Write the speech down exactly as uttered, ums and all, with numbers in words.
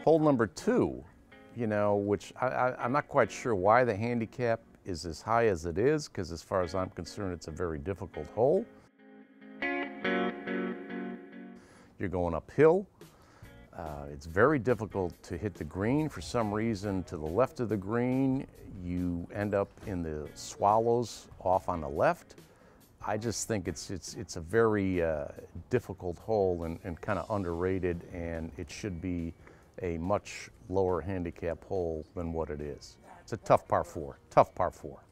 Hole number two, you know, which I, I, I'm not quite sure why the handicap is as high as it is, because as far as I'm concerned, it's a very difficult hole. You're going uphill. Uh, it's very difficult to hit the green. For some reason, to the left of the green, you end up in the swallows off on the left. I just think it's, it's, it's a very uh, difficult hole and, and kind of underrated, and it should be a much lower handicap hole than what it is. It's a tough par four, tough par four.